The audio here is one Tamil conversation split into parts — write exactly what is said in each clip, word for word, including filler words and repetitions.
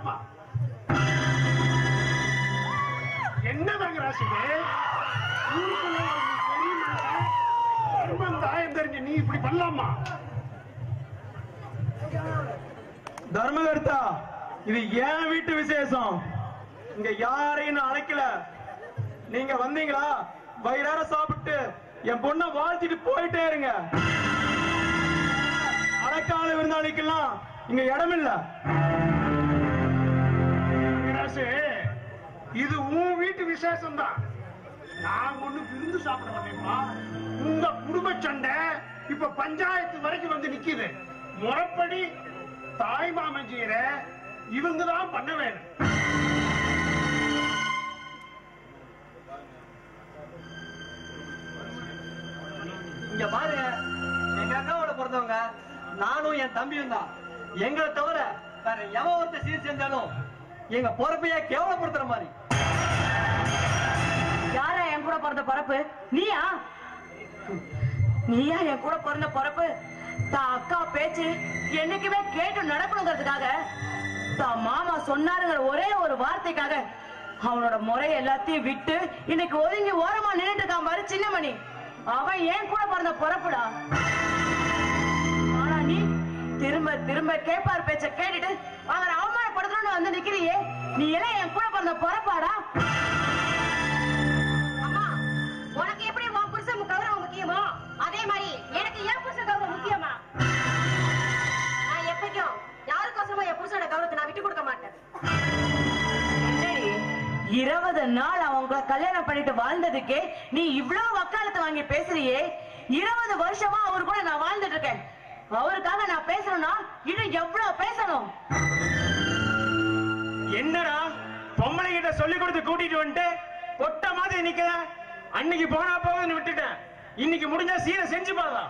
என்னப்பா என்ன தங்கராசிங்க தாயம் தெரிஞ்சு நீ இப்படி பண்ணலாமா? தர்மகர்த்தா, இது ஏன் வீட்டு விசேஷம். இங்க யாரையும் அழைக்கல. நீங்க வந்தீங்களா, வயிறார சாப்பிட்டு என் பொண்ணை வாழ்த்திட்டு போயிட்டே இருங்க. அழைக்கால விருந்தாளிக்கெல்லாம் இங்க இடம் இல்ல. இது உன் வீட்டு விசேஷம் தான். நான் ஒண்ணு விருந்து சாப்பிட வந்தேன்ப்பா. உங்க குடும்ப சண்டை இப்ப பஞ்சாயத்து வரைக்கும் வந்து நிக்குது. முறைப்படி தாய் மாமன் செய்யற இவங்கதான் பண்ண வேணும். இங்க பாருங்க, எங்க அக்காவோட பிறந்தவங்க நானும் என் தம்பியும் தான். எங்களை தவிர வேற எவன் ஒருத்த சீர் செஞ்சாலும் எங்க பொறுப்பைய கேவலப்படுத்துற மாதிரி. யாரா என் கூட பிறந்த பரப்பு? நீயா? நீயா என் கூட பிறந்த பரப்பு? தான் அக்கா பேச்சு என்னைக்குமே கேட்டு நடக்கணுங்கிறதுக்காக, தான் மாமா சொன்னாருங்கிற ஒரே ஒரு வார்த்தைக்காக அவனோட முறை எல்லாத்தையும் விட்டு இன்னைக்கு ஒதுங்கி ஓரமா நின்றுட்டு இருக்கான் பாரு சின்னமணி. அவன் ஏன் கூட பிறந்த பொறப்புடா. ஆனா நீ திரும்ப திரும்ப கேப்பார் பேச்ச கேட்டுட்டு அவரை அவமானப்படுத்தணும்னு வந்து நிக்கிறியே, நீ எல்லாம் என் கூட பிறந்த பொறப்பாடா? அம்மா, உனக்கு எப்படி உன் புருஷன் கௌரவம் முக்கியமோ அதே மாதிரி எனக்கு என் புருஷன் கௌரவம் முக்கியமா? நான் எப்பயும் யாருக்கோசமா என் புருஷனோட கௌரவத்தை நான் விட்டு கொடுக்க மாட்டேன். இருபது நாள் அவங்க கல்யாணம் பண்ணிட்டு வாழ்ந்ததுக்கே நீ இவ்வளவு வக்காலத்தை வாங்கி பேசுறியே. இருபது வருஷமா அவரு கூட நான் வாழ்ந்துட்டு இருக்கேன். அவருக்காக நான் பேசணும்னா இன்னும் எவ்வளவு பேசணும்? என்னடா பொம்பளை கிட்ட சொல்லி கொடுத்து கூட்டிட்டு வந்துட்டு பொட்ட மாதிரி நிக்கிற. அன்னைக்கு போனா போகுதுன்னு விட்டுட்டேன். இன்னைக்கு முடிஞ்சா சீரை செஞ்சு பாதா.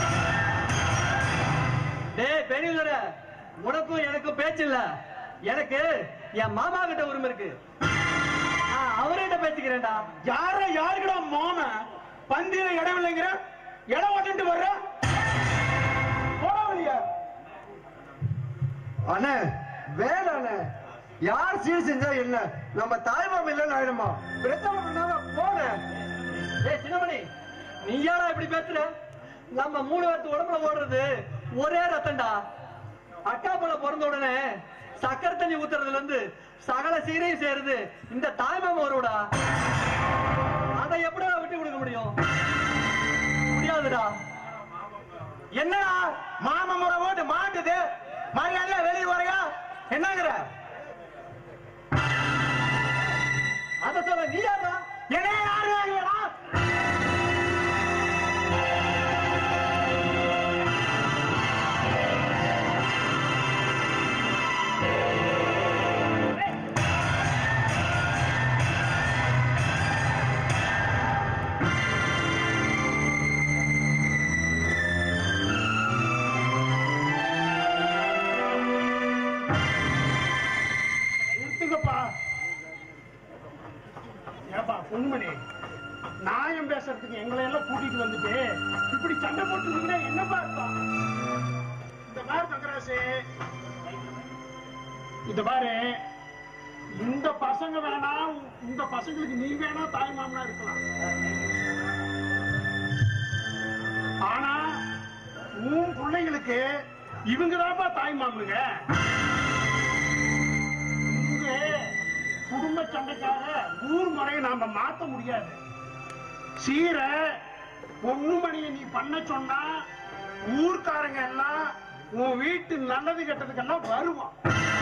டேய் பெரியவர, உனக்கும் எனக்கும் பேச்சு இல்ல. எனக்கு என் மாமா கிட்ட உரிமை இருக்கு. அவர்கிட்ட பேசிக்கிறேன்டா. யார யாருக்கிட மாம பந்தியில இடம் இல்லைங்கிற இடம் ஓட்டிட்டு வர்ற அண்ணே வேணாண்ணே. யார் சீர் செஞ்சா என்ன, நம்ம தாய்மாம இல்லன்னு ஆயிடுமா? பிரச்சனை பண்ணாம போன. ஏய் சின்னமணி, நீ யாரா இப்படி பேசுற? நம்ம மூணு பேர்த்து உடம்புல ஓடுறது ஒரே ரத்தம்டா. அக்கா போல பிறந்த உடனே சக்கரை தண்ணி ஊத்துறதுல இருந்து சகல சீரையும் சேருது இந்த தாய்மாம வருவடா. அதை எப்படிடா விட்டு கொடுக்க முடியும்? முடியாதுடா. என்னடா மாம முறை ஓட்டு மாட்டுது, மரியாதையா வெளியே வரையா என்னங்கிற? அத சொல்ல நீ யாரா? என்ன யாரு? பொன்மணி, நியாயம் பேசுறதுக்கு எங்களை எல்லாம் கூட்டிட்டு வந்துட்டு இப்படி சண்டை போட்டு என்னப்பா இருக்கும்? இந்த பாரு தங்கராசு, இந்த பாரு, இந்த பசங்க வேணா, இந்த பசங்களுக்கு நீ வேணா தாய் மாமனா இருக்கலாம். ஆனா உன் பிள்ளைங்களுக்கு இவங்கதான்ப்பா தாய் மாமனுங்க. குடும்ப சண்டைக்காக ஊர் முறையை நாம மாத்த முடியாது. சீர பொண்ணுமணியை நீ பண்ண சொன்னா ஊர்க்காரங்க எல்லாம் உன் வீட்டு நல்லது கெட்டதுக்கெல்லாம் வருவான்.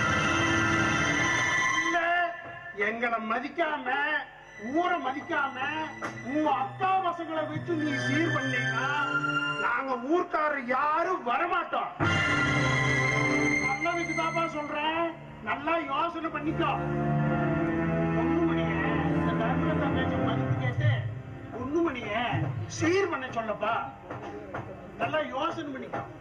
இல்ல எங்களை மதிக்காம ஊரை மதிக்காம உன் அக்கா பசங்களை வச்சு நீ சீர் பண்ணீங்கன்னா நாங்க ஊர்க்காரர் யாரும் வரமாட்டோம். நல்லதுக்கு தாப்பா சொல்றேன், நல்லா யோசனை பண்ணிக்கோ. பொண்ணுமணிய இந்த தர்மத்தை பேச்ச மதிப்பு கேட்டு பொண்ணுமணிய சீர் பண்ண சொல்லப்பா. நல்லா யோசனை பண்ணிக்கோ.